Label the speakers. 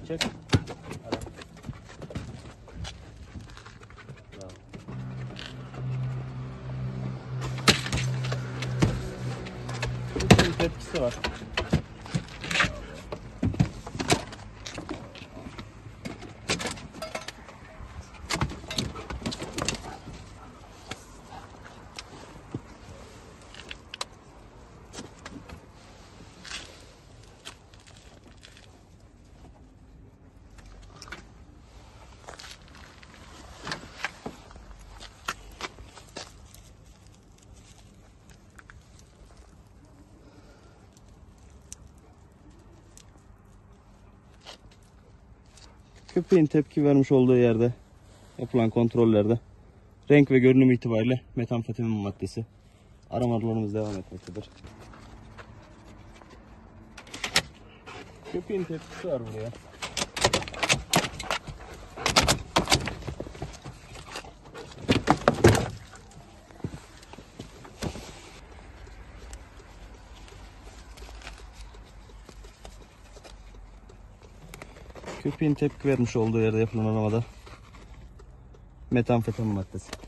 Speaker 1: Çek. Hadi. Bravo. Bir tepkisi var. Köpeğin tepki vermiş olduğu yerde yapılan kontrollerde renk ve görünüm itibariyle metamfetamin maddesi. Aramalarımız devam etmektedir. Köpeğin tepkisi var buraya. Köpeğin tepki vermiş olduğu yerde yapılan aramada metamfetamin maddesi.